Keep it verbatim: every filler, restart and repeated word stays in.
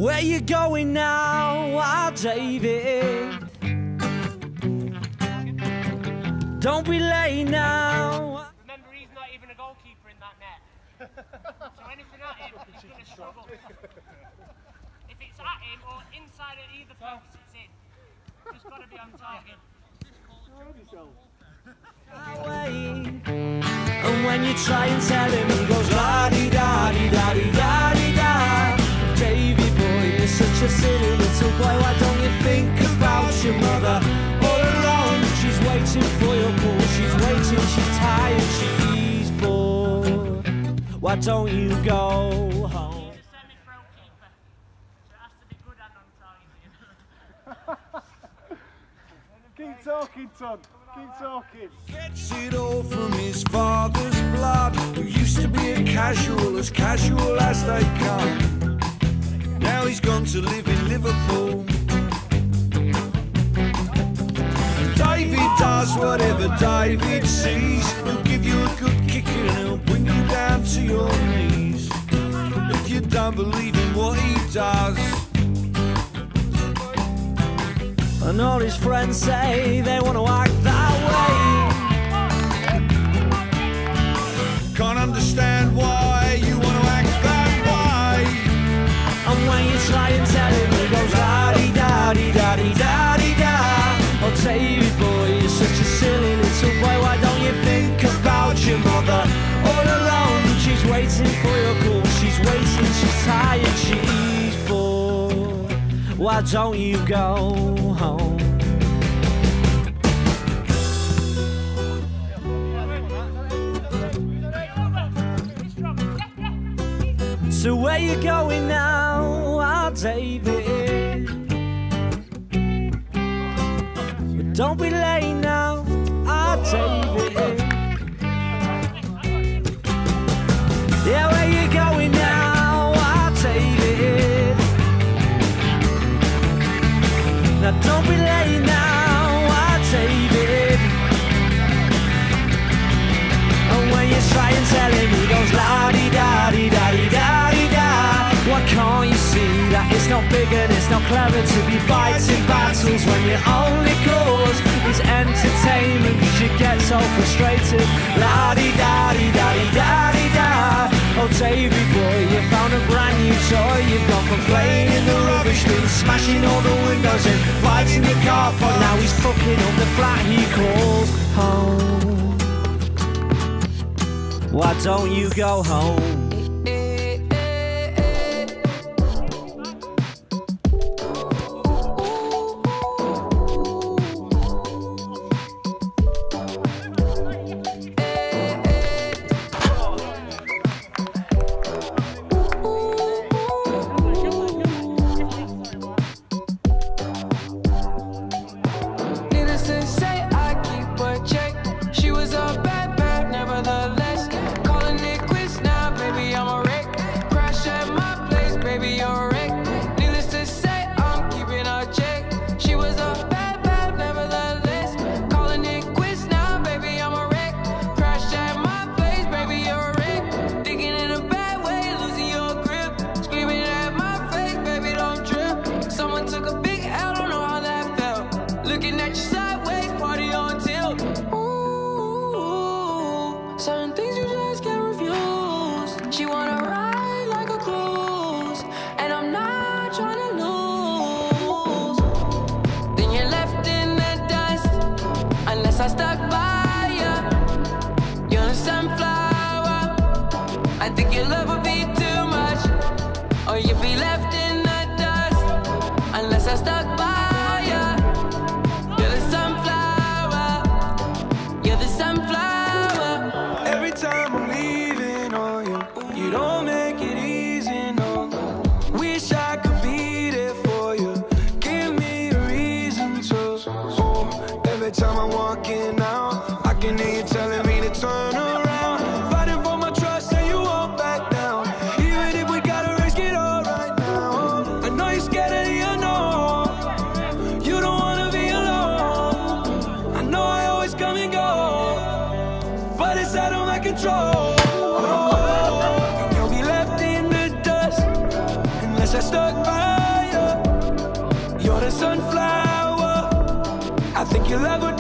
where you going now, ah, David? Don't be late now. Remember, he's not even a goalkeeper in that net. So anything at him, he's going to struggle. If it's at him or inside at either post, it's in. Just got to be on target. And when you try and tell him, he goes la-di-da-di-da-di-da-di-da. Davy boy, you're such a silly little boy. Why don't you think about your mother? All alone, she's waiting for your call. She's waiting, she's tired, she's bored. Why don't you go home? He's a semi-pro keeper, so it has to be good and on target. Keep talking, son. Keep talking. Gets it all from his father's blood, who used to be a casual, as casual as they come. Now he's gone to live in Liverpool. David does whatever David sees. He'll give you a good kick and he'll bring you down to your knees. If you don't believe in what he does. And all his friends say they want to act that way. Can't understand why you want to act that way. And when you try and tell him, he goes la-di-da-di-da-di-da-di-da. Oh, Davy boy, you're such a silly little boy. Why don't you think about your mother? All alone, she's waiting for your call. She's waiting, she's tired, she's bored. Why don't you go home? So where you going now, ah, David? But don't be late now, ah, David. Yeah, where you going now, ah, David? Now don't be late now, ah, David. And when you try and tell him, he goes la-di-da-di-da-di-da. Why can't you see that it's not big and it's not clever to be fighting battles when your only cause is entertainment? Cause you get so frustrated. La-di-da-di-da-di-da-di-da. Oh, Davy boy, you found a brand new toy. You've gone from playing in the rubbish bin, smashing all the windows in, fighting the car park. Now he's fucking up the flat he calls home. Why don't you go home? Certain things you just can't refuse. She wanna ride like a cruise, and I'm not trying to lose. Then you're left in the dust, unless I stuck by you. You're a sunflower. I think your love would be too much, or you'd be left in the dust, unless I stuck by you. You're the sunflower. You're the sunflower. Time I'm leaving on you, you don't make it easy, no. Wish I could be there for you. Give me a reason to. Oh, every time I'm walking out, I can hear you telling me to turn around. Fighting for my trust and you won't back down. Even if we gotta risk it all right now. I know you're scared of the unknown. You don't wanna be alone. I know I always come and go, but it's out of my control. And you'll be left in the dust unless I stuck by your love would